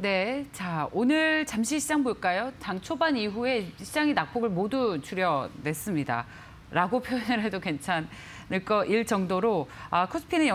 네, 자 오늘 잠시 시장 볼까요? 장 초반 이후에 시장이 낙폭을 모두 줄여냈습니다. 라고 표현을 해도 괜찮을 거일 정도로 코스피는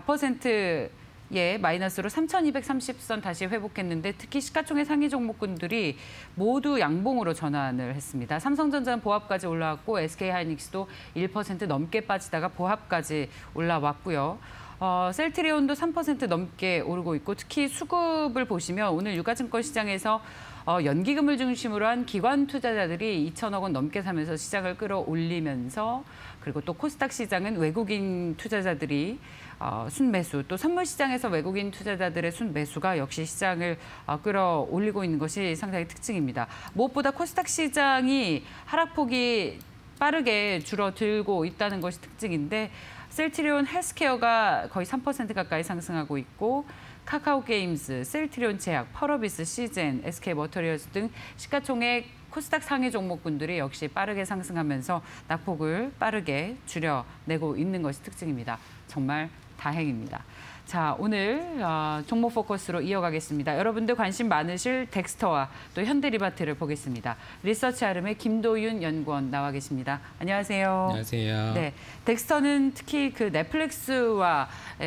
0.4%의 마이너스로 3,230선 다시 회복했는데 특히 시가총액 상위 종목군들이 모두 양봉으로 전환을 했습니다. 삼성전자는 보합까지 올라왔고 SK하이닉스도 1% 넘게 빠지다가 보합까지 올라왔고요. 셀트리온도 3% 넘게 오르고 있고 특히 수급을 보시면 오늘 유가증권 시장에서 연기금을 중심으로 한 기관 투자자들이 2천억 원 넘게 사면서 시장을 끌어올리면서 그리고 또 코스닥 시장은 외국인 투자자들이 순매수 또 선물 시장에서 외국인 투자자들의 순매수가 역시 시장을 끌어올리고 있는 것이 상당히 특징입니다. 무엇보다 코스닥 시장이 하락폭이 빠르게 줄어들고 있다는 것이 특징인데 셀트리온 헬스케어가 거의 3% 가까이 상승하고 있고 카카오게임즈, 셀트리온 제약, 펄어비스, 시젠, SK머터리얼스 등 시가총액 코스닥 상위 종목군들이 역시 빠르게 상승하면서 낙폭을 빠르게 줄여내고 있는 것이 특징입니다. 정말 다행입니다. 자, 오늘 종목 포커스로 이어가겠습니다. 여러분들 관심 많으실 덱스터와 또 현대리바트를 보겠습니다. 리서치 아름의 김도윤 연구원 나와 계십니다. 안녕하세요. 안녕하세요. 네, 덱스터는 특히 그 넷플릭스와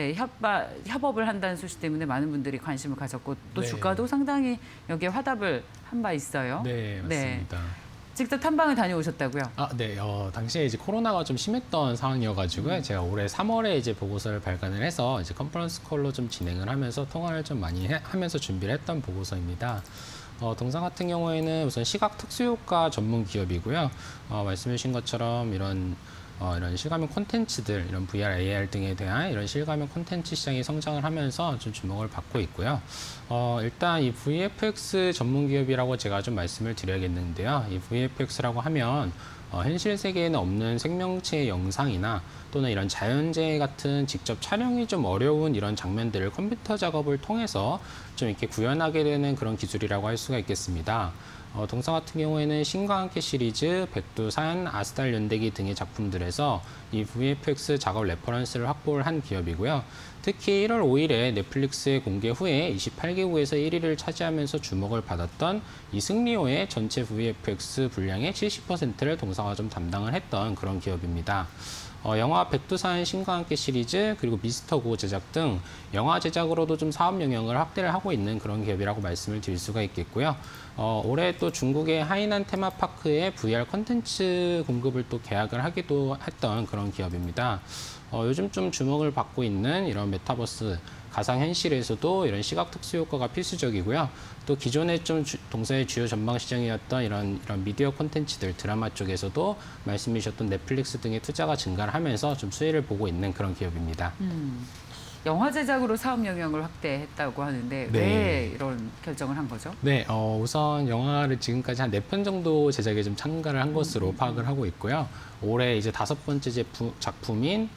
협업을 한다는 소식 때문에 많은 분들이 관심을 가졌고 또 네. 주가도 상당히 여기에 화답을 한 바 있어요. 네, 맞습니다. 직접 탐방을 다녀오셨다고요? 네. 당시에 이제 코로나가 좀 심했던 상황이어가지고요. 제가 올해 3월에 이제 보고서를 발간을 해서 이제 컨퍼런스 콜로 좀 진행을 하면서 통화를 좀 많이 하면서 준비를 했던 보고서입니다. 동사 같은 경우에는 우선 시각 특수효과 전문 기업이고요. 말씀해 주신 것처럼 이런 실감형 콘텐츠들, 이런 VR, AR 등에 대한 이런 실감형 콘텐츠 시장이 성장을 하면서 좀 주목을 받고 있고요. 일단 이 VFX 전문 기업이라고 제가 좀 말씀을 드려야겠는데요. 이 VFX라고 하면 현실 세계에는 없는 생명체의 영상이나 또는 이런 자연재해 같은 직접 촬영이 좀 어려운 이런 장면들을 컴퓨터 작업을 통해서 좀 이렇게 구현하게 되는 그런 기술이라고 할 수가 있겠습니다. 동사 같은 경우에는 신과 함께 시리즈, 백두산, 아스달 연대기 등의 작품들에서 이 VFX 작업 레퍼런스를 확보를 한 기업이고요. 특히 1월 5일에 넷플릭스의 공개 후에 28개국에서 1위를 차지하면서 주목을 받았던 이 승리호의 전체 VFX 분량의 70%를 동사가 좀 담당을 했던 그런 기업입니다. 영화 백두산 신과 함께 시리즈 그리고 미스터고 제작 등 영화 제작으로도 좀 사업 영역을 확대를 하고 있는 그런 기업이라고 말씀을 드릴 수가 있겠고요. 올해 또 중국의 하이난 테마파크에 VR 컨텐츠 공급을 또 계약을 하기도 했던 그런 기업입니다. 요즘 좀 주목을 받고 있는 이런 메타버스 가상현실에서도 이런 시각 특수 효과가 필수적이고요. 또 기존에 좀 동사의 주요 전방 시장이었던 이런 미디어 콘텐츠들, 드라마 쪽에서도 말씀해 주셨던 넷플릭스 등의 투자가 증가를 하면서 좀 수혜를 보고 있는 그런 기업입니다. 영화 제작으로 사업 영역을 확대했다고 하는데 네. 왜 이런 결정을 한 거죠? 네, 우선 영화를 지금까지 한 4편 정도 제작에 좀 참가를 한 것으로 파악을 하고 있고요. 올해 이제 5번째 작품인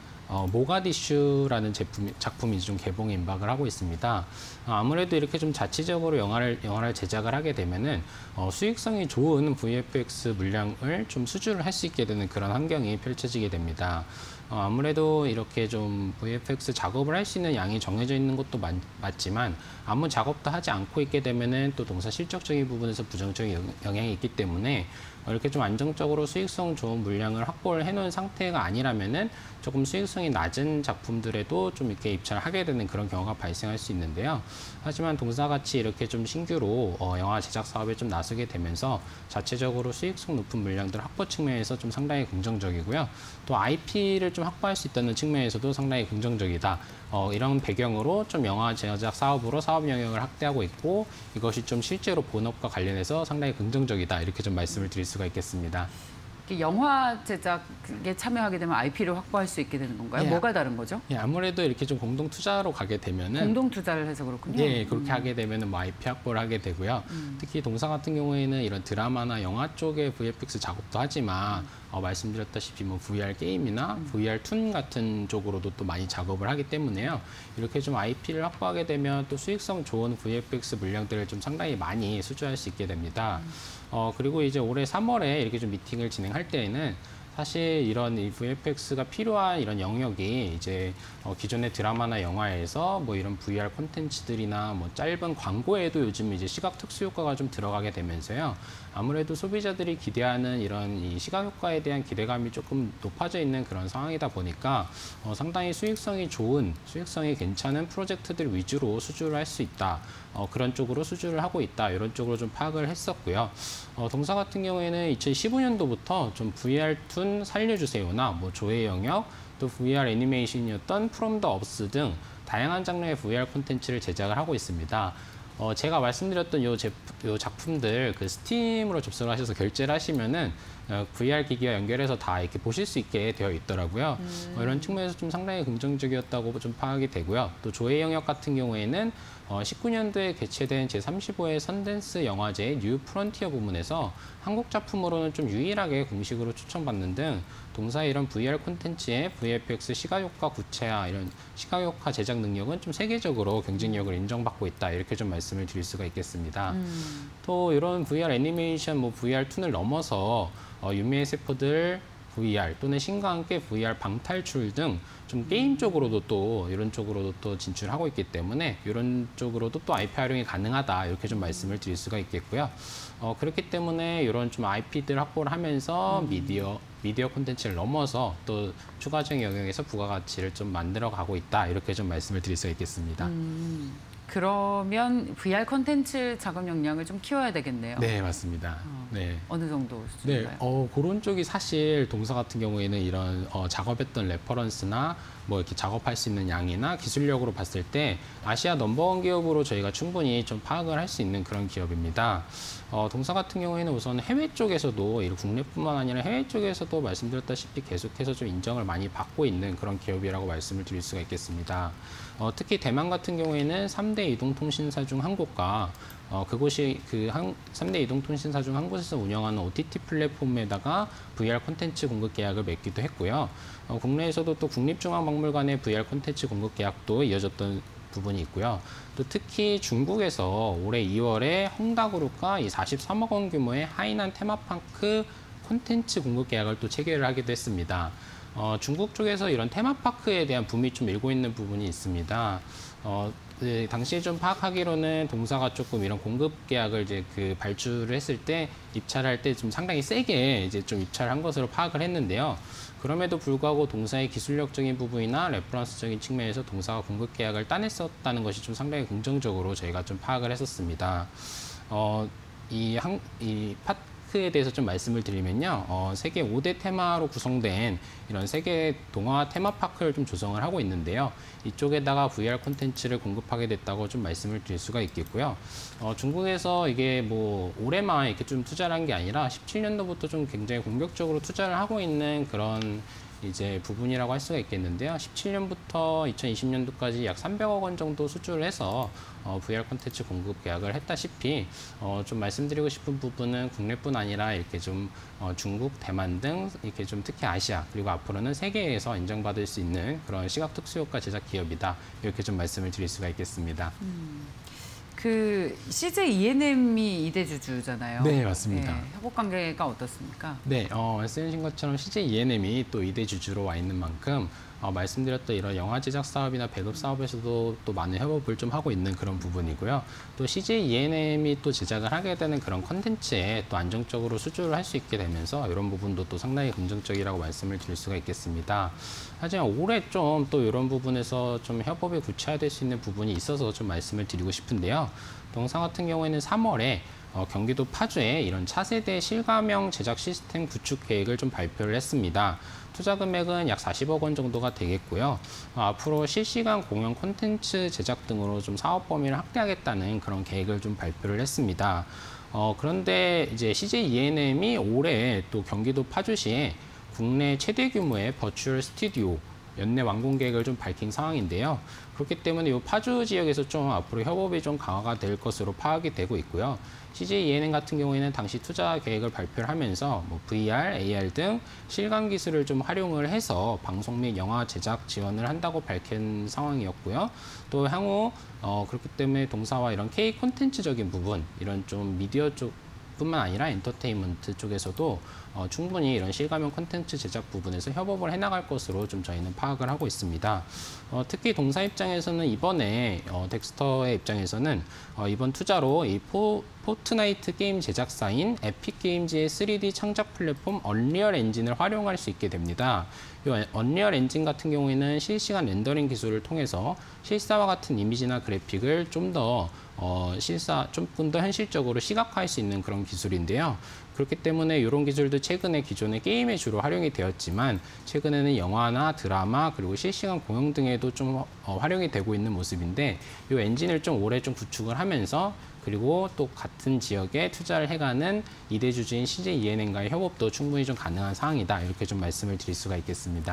모가디슈라는 작품이 좀 개봉에 임박을 하고 있습니다. 아무래도 이렇게 좀 자체적으로 영화를 제작을 하게 되면은 수익성이 좋은 VFX 물량을 좀 수주를 할 수 있게 되는 그런 환경이 펼쳐지게 됩니다. 아무래도 이렇게 좀 VFX 작업을 할 수 있는 양이 정해져 있는 것도 맞지만 아무 작업도 하지 않고 있게 되면은 또 동사 실적적인 부분에서 부정적인 영향이 있기 때문에 이렇게 좀 안정적으로 수익성 좋은 물량을 확보를 해놓은 상태가 아니라면은 조금 수익성이 낮은 작품들에도 좀 이렇게 입찰을 하게 되는 그런 경우가 발생할 수 있는데요. 하지만 동사같이 이렇게 좀 신규로 영화 제작 사업에 좀 나서게 되면서 자체적으로 수익성 높은 물량들 확보 측면에서 좀 상당히 긍정적이고요. 또 IP를 좀 확보할 수 있다는 측면에서도 상당히 긍정적이다. 이런 배경으로 좀 영화 제작 사업으로 사업 영역을 확대하고 있고 이것이 좀 실제로 본업과 관련해서 상당히 긍정적이다. 이렇게 좀 말씀을 드릴 수가 있겠습니다. 영화 제작에 참여하게 되면 IP를 확보할 수 있게 되는 건가요? 예, 뭐가 다른 거죠? 예, 아무래도 이렇게 좀 공동 투자로 가게 되면은 공동 투자를 해서 그렇군요. 예, 그렇게 하게 되면은 뭐 IP 확보를 하게 되고요. 특히 동사 같은 경우에는 이런 드라마나 영화 쪽의 VFX 작업도 하지만 말씀드렸다시피 뭐 VR 게임이나 VR 툰 같은 쪽으로도 또 많이 작업을 하기 때문에요. 이렇게 좀 IP를 확보하게 되면 또 수익성 좋은 VFX 물량들을 좀 상당히 많이 수주할 수 있게 됩니다. 그리고 이제 올해 3월에 이렇게 좀 미팅을 진행할 때에는 사실 이런 이 VFX가 필요한 이런 영역이 이제 기존의 드라마나 영화에서 뭐 이런 VR 콘텐츠들이나 뭐 짧은 광고에도 요즘 이제 시각 특수 효과가 좀 들어가게 되면서요. 아무래도 소비자들이 기대하는 이런 이 시각 효과에 대한 기대감이 조금 높아져 있는 그런 상황이다 보니까 상당히 수익성이 좋은, 수익성이 괜찮은 프로젝트들 위주로 수주를 할 수 있다. 그런 쪽으로 수주를 하고 있다. 이런 쪽으로 좀 파악을 했었고요. 동사 같은 경우에는 2015년도부터 좀 VR 툰 살려주세요나 뭐 조회 영역, 또 VR 애니메이션이었던 프롬 더 업스 등 다양한 장르의 VR 콘텐츠를 제작을 하고 있습니다. 제가 말씀드렸던 요 작품들 그 스팀으로 접속을 하셔서 결제를 하시면은 VR 기기와 연결해서 다 이렇게 보실 수 있게 되어 있더라고요. 이런 측면에서 좀 상당히 긍정적이었다고 좀 파악이 되고요. 또 조회 영역 같은 경우에는 19년도에 개최된 제35회 선댄스 영화제 뉴 프론티어 부문에서 한국 작품으로는 좀 유일하게 공식으로 추천받는 등 동사의 이런 VR 콘텐츠의 VFX 시각효과 구체화, 이런 시각효과 제작 능력은 좀 세계적으로 경쟁력을 인정받고 있다. 이렇게 좀 말씀을 드릴 수가 있겠습니다. 또 이런 VR 애니메이션, 뭐 VR 툰을 넘어서 유미의 세포들 VR 또는 신과 함께 VR 방탈출 등 좀 게임 쪽으로도 또 이런 쪽으로도 또 진출하고 있기 때문에 이런 쪽으로도 또 IP 활용이 가능하다 이렇게 좀 말씀을 드릴 수가 있겠고요. 그렇기 때문에 이런 좀 IP들 확보를 하면서 미디어 콘텐츠를 넘어서 또 추가적인 영역에서 부가가치를 좀 만들어 가고 있다 이렇게 좀 말씀을 드릴 수가 있겠습니다. 그러면 VR 콘텐츠 작업 역량을 좀 키워야 되겠네요. 네, 맞습니다. 네. 어느 정도 네, 수준인가요? 그런 쪽이 사실 동사 같은 경우에는 이런 작업했던 레퍼런스나 뭐 이렇게 작업할 수 있는 양이나 기술력으로 봤을 때 아시아 넘버원 기업으로 저희가 충분히 좀 파악을 할 수 있는 그런 기업입니다. 동사 같은 경우에는 우선 해외 쪽에서도 국내뿐만 아니라 해외 쪽에서도 말씀드렸다시피 계속해서 좀 인정을 많이 받고 있는 그런 기업이라고 말씀을 드릴 수가 있겠습니다. 특히 대만 같은 경우에는 3대 이동통신사 중 한 곳과 그곳이 3대 이동통신사 중 한 곳에서 운영하는 OTT 플랫폼에다가 VR 콘텐츠 공급 계약을 맺기도 했고요. 국내에서도 또 국립중앙박물관의 VR 콘텐츠 공급 계약도 이어졌던 부분이 있고요. 또 특히 중국에서 올해 2월에 헝다그룹과 이 43억 원 규모의 하이난 테마파크 콘텐츠 공급 계약을 또 체결을 하기도 했습니다. 중국 쪽에서 이런 테마파크에 대한 붐이 좀 일고 있는 부분이 있습니다. 네, 당시에 좀 파악하기로는 동사가 조금 이런 공급 계약을 이제 발주를 했을 때 입찰할 때 좀 상당히 세게 이제 좀 입찰을 한 것으로 파악을 했는데요. 그럼에도 불구하고 동사의 기술력적인 부분이나 레퍼런스적인 측면에서 동사가 공급 계약을 따냈었다는 것이 좀 상당히 긍정적으로 저희가 좀 파악을 했었습니다. 이 파크에 대해서 좀 말씀을 드리면요. 세계 5대 테마로 구성된 이런 세계 동화 테마파크를 좀 조성을 하고 있는데요. 이쪽에다가 VR 콘텐츠를 공급하게 됐다고 좀 말씀을 드릴 수가 있겠고요. 중국에서 이게 뭐 올해만 이렇게 좀 투자를 한 게 아니라 17년도부터 좀 굉장히 공격적으로 투자를 하고 있는 그런 이제 부분이라고 할 수가 있겠는데요. 17년부터 2020년도까지 약 300억 원 정도 수주를 해서 VR 콘텐츠 공급 계약을 했다시피 좀 말씀드리고 싶은 부분은 국내뿐 아니라 이렇게 좀 중국, 대만 등 이렇게 좀 특히 아시아 그리고 앞으로는 세계에서 인정받을 수 있는 그런 시각 특수효과 제작 기업이다. 이렇게 좀 말씀을 드릴 수가 있겠습니다. CJ ENM이 이대주주잖아요. 네, 맞습니다. 네, 협업 관계가 어떻습니까? 네, 말씀해주신 것처럼 CJ ENM이 또 2대 주주로 와 있는 만큼 말씀드렸던 이런 영화 제작 사업이나 배급 사업에서도 또 많은 협업을 좀 하고 있는 그런 부분이고요. 또 CJ ENM이 또 제작을 하게 되는 그런 컨텐츠에 또 안정적으로 수주를 할 수 있게 되면서 이런 부분도 또 상당히 긍정적이라고 말씀을 드릴 수가 있겠습니다. 하지만 올해 좀 또 이런 부분에서 좀 협업이 구체화될 수 있는 부분이 있어서 좀 말씀을 드리고 싶은데요. 동사 같은 경우에는 3월에 경기도 파주에 이런 차세대 실감형 제작 시스템 구축 계획을 좀 발표를 했습니다. 투자 금액은 약 40억 원 정도가 되겠고요. 앞으로 실시간 공연 콘텐츠 제작 등으로 좀 사업 범위를 확대하겠다는 그런 계획을 좀 발표를 했습니다. 그런데 이제 CJ ENM이 올해 또 경기도 파주시에 국내 최대 규모의 버추얼 스튜디오 연내 완공 계획을 좀 밝힌 상황인데요. 그렇기 때문에 이 파주 지역에서 좀 앞으로 협업이 좀 강화가 될 것으로 파악이 되고 있고요. CJ ENM 같은 경우에는 당시 투자 계획을 발표를 하면서 뭐 VR, AR 등 실감 기술을 좀 활용을 해서 방송 및 영화 제작 지원을 한다고 밝힌 상황이었고요. 또 향후 그렇기 때문에 동사와 이런 K 콘텐츠적인 부분, 이런 좀 미디어 쪽 뿐만 아니라 엔터테인먼트 쪽에서도 충분히 이런 실감형 콘텐츠 제작 부분에서 협업을 해나갈 것으로 좀 저희는 파악을 하고 있습니다. 특히 동사 입장에서는 이번에 덱스터의 입장에서는 이번 투자로 이 포트나이트 게임 제작사인 에픽게임즈의 3D 창작 플랫폼 언리얼 엔진을 활용할 수 있게 됩니다. 이 언리얼 엔진 같은 경우에는 실시간 렌더링 기술을 통해서 실사와 같은 이미지나 그래픽을 조금 더 현실적으로 시각화할 수 있는 그런 기술인데요. 그렇기 때문에 이런 기술도 최근에 기존의 게임에 주로 활용이 되었지만 최근에는 영화나 드라마 그리고 실시간 공연 등에도 좀 활용이 되고 있는 모습인데 이 엔진을 좀 오래 좀 구축을 하면서 그리고 또 같은 지역에 투자를 해가는 이대 주주인 CJ ENM과의 협업도 충분히 좀 가능한 상황이다. 이렇게 좀 말씀을 드릴 수가 있겠습니다.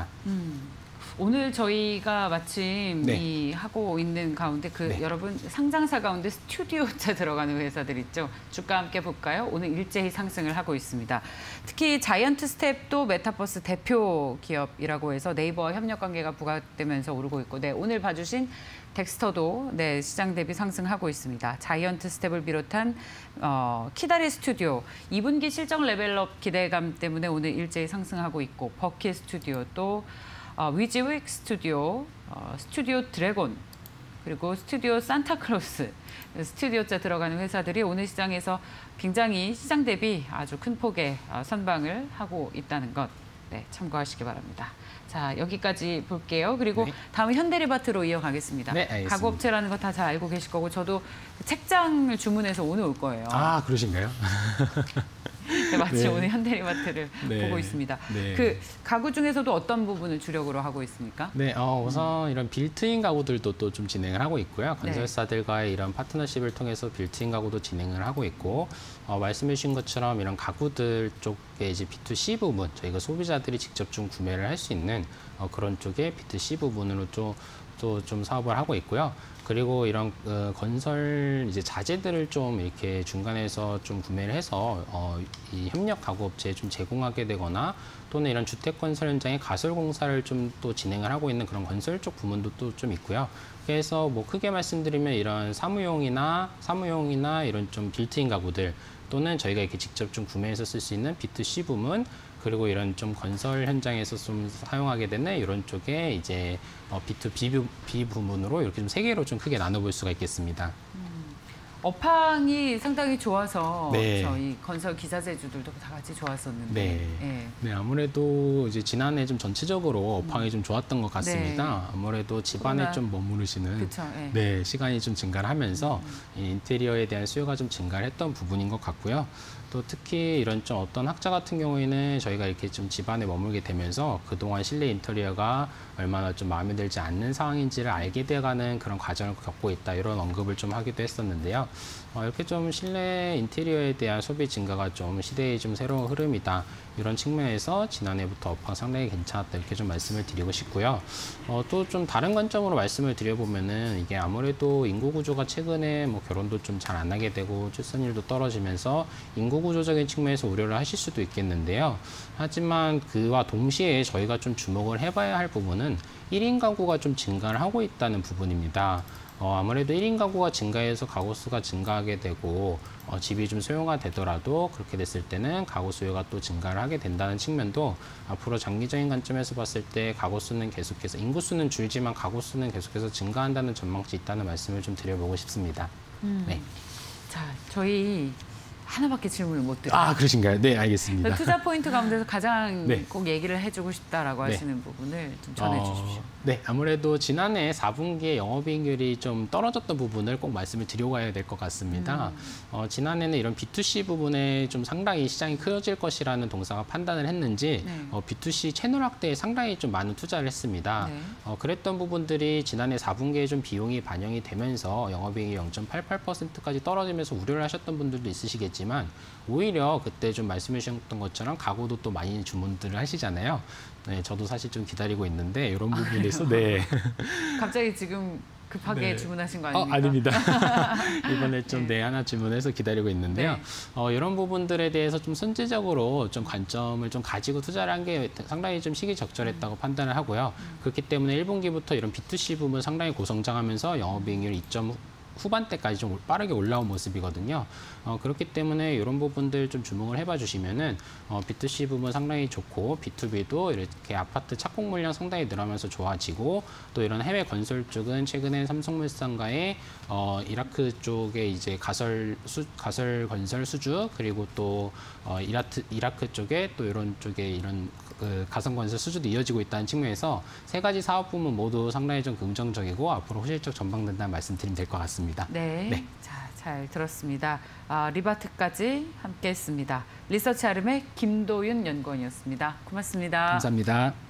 오늘 저희가 마침 네. 이 하고 있는 가운데 네. 여러분 상장사 가운데 스튜디오자 들어가는 회사들 있죠. 주가 함께 볼까요? 오늘 일제히 상승을 하고 있습니다. 특히 자이언트 스텝도 메타버스 대표 기업이라고 해서 네이버와 협력 관계가 부각되면서 오르고 있고, 네, 오늘 봐주신 덱스터도 네, 시장 대비 상승하고 있습니다. 자이언트 스텝을 비롯한 키다리 스튜디오 2분기 실적 레벨업 기대감 때문에 오늘 일제히 상승하고 있고, 버킷 스튜디오 또 위즈윅 스튜디오, 스튜디오 드래곤, 그리고 스튜디오 산타클로스, 스튜디오자 들어가는 회사들이 오늘 시장에서 굉장히 시장 대비 아주 큰 폭의 선방을 하고 있다는 것, 네, 참고하시기 바랍니다. 자, 여기까지 볼게요. 그리고 네. 다음은 현대리바트로 이어가겠습니다. 네, 알겠습니다. 가구업체라는 거 다 잘 알고 계실 거고, 저도 책장을 주문해서 오늘 올 거예요. 아, 그러신가요? 네, 마침 네. 오늘 현대리마트를 네. 보고 있습니다. 네. 그 가구 중에서도 어떤 부분을 주력으로 하고 있습니까? 네, 우선 이런 빌트인 가구들도 또 좀 진행을 하고 있고요. 건설사들과의 이런 파트너십을 통해서 빌트인 가구도 진행을 하고 있고, 말씀해 주신 것처럼 이런 가구들 쪽에 이제 B2C 부분, 저희가 소비자들이 직접 좀 구매를 할 수 있는 그런 쪽의 B2C 부분으로 또 좀 사업을 하고 있고요. 그리고 이런 건설 이제 자재들을 좀 이렇게 중간에서 좀 구매를 해서 이 협력 가구업체에 좀 제공하게 되거나 또는 이런 주택 건설 현장에 가설 공사를 좀 또 진행을 하고 있는 그런 건설 쪽 부문도 또 좀 있고요. 그래서 뭐 크게 말씀드리면 이런 사무용이나 이런 좀 빌트인 가구들 또는 저희가 이렇게 직접 좀 구매해서 쓸 수 있는 B2C 부문, 그리고 이런 좀 건설 현장에서 좀 사용하게 되는 이런 쪽에 이제 B2B 부문으로 이렇게 좀 세 개로 좀 크게 나눠볼 수가 있겠습니다. 업황이 상당히 좋아서 네. 저희 건설 기자재주들도 다 같이 좋았었는데. 네. 예. 네, 아무래도 이제 지난해 좀 전체적으로 업황이 좀 좋았던 것 같습니다. 네. 아무래도 집안에 좀 머무르시는 그쵸, 예. 네, 시간이 좀 증가를 하면서 이 인테리어에 대한 수요가 좀 증가를 했던 부분인 것 같고요. 또 특히 이런 좀 어떤 학자 같은 경우에는 저희가 이렇게 좀 집안에 머물게 되면서 그동안 실내 인테리어가 얼마나 좀 마음에 들지 않는 상황인지를 알게 돼가는 그런 과정을 겪고 있다, 이런 언급을 좀 하기도 했었는데요. 이렇게 좀 실내 인테리어에 대한 소비 증가가 좀 시대의 좀 새로운 흐름이다, 이런 측면에서 지난해부터 업황 상당히 괜찮았다, 이렇게 좀 말씀을 드리고 싶고요. 또 좀 다른 관점으로 말씀을 드려보면은 이게 아무래도 인구 구조가 최근에 뭐 결혼도 좀 잘 안 하게 되고 출산율도 떨어지면서 인구 구조적인 측면에서 우려를 하실 수도 있겠는데요. 하지만 그와 동시에 저희가 좀 주목을 해봐야 할 부분은 1인 가구가 좀 증가를 하고 있다는 부분입니다. 아무래도 1인 가구가 증가해서 가구 수가 증가하게 되고 집이 좀 소요가 되더라도 그렇게 됐을 때는 가구 수요가 또 증가를 하게 된다는 측면도 앞으로 장기적인 관점에서 봤을 때 가구 수는 계속해서 인구 수는 줄지만 가구 수는 계속해서 증가한다는 전망치 있다는 말씀을 좀 드려보고 싶습니다. 네. 자, 저희 하나밖에 질문을 못 드려요. 아, 그러신가요? 네, 알겠습니다. 투자 포인트 가운데서 가장 네. 꼭 얘기를 해주고 싶다라고 네. 하시는 부분을 좀 전해주십시오. 네, 아무래도 지난해 4분기에 영업이익률이 좀 떨어졌던 부분을 꼭 말씀을 드려가야 될 것 같습니다. 지난해는 이런 B2C 부분에 좀 상당히 시장이 커질 것이라는 동사가 판단을 했는지 네. B2C 채널 확대에 상당히 좀 많은 투자를 했습니다. 네. 그랬던 부분들이 지난해 4분기에 좀 비용이 반영이 되면서 영업이익이 0.88%까지 떨어지면서 우려를 하셨던 분들도 있으시겠지만 오히려 그때 좀 말씀해 주셨던 것처럼 가구도 또 많이 주문들을 하시잖아요. 네, 저도 사실 좀 기다리고 있는데 이런 부분에서 네. 갑자기 지금 급하게 네. 주문하신 거 아닙니까? 아닙니다. 이번에 좀 하나 주문해서 기다리고 있는데요. 네. 이런 부분들에 대해서 좀 선제적으로 좀 관점을 좀 가지고 투자를 한 게 상당히 좀 시기적절했다고 판단을 하고요. 그렇기 때문에 1분기부터 이런 B2C 부분 상당히 고성장하면서 영업이익률 후반대까지 좀 빠르게 올라온 모습이거든요. 그렇기 때문에 이런 부분들 좀 주목을 해봐 주시면은 B2C 부분 상당히 좋고 B2B도 이렇게 아파트 착공 물량 상당히 늘어나면서 좋아지고 또 이런 해외 건설 쪽은 최근에 삼성물산과의 이라크 쪽에 이제 가설 건설 수주 그리고 또 이라크 쪽에 또 이런 쪽에 이런 그 가성건설 수주도 이어지고 있다는 측면에서 세 가지 사업 부문 모두 상당히 좀 긍정적이고 앞으로 호실적 전망된다는 말씀드리면 될 것 같습니다. 네. 네. 자, 잘 들었습니다. 리바트까지 함께했습니다. 리서치 아름의 김도윤 연구원이었습니다. 고맙습니다. 감사합니다.